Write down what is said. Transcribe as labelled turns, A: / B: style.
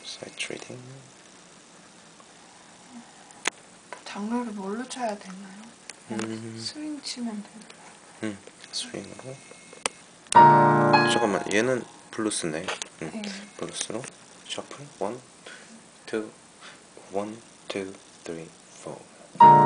A: 사이트 리딩.
B: 장르를 뭘로 쳐야 되나요? 스윙 치면 되나요?
A: 스윙으로. 잠깐만, 얘는 블루스네.
B: 네.
A: 블루스로 셔플 1, 2, 1, 2, 3, 4.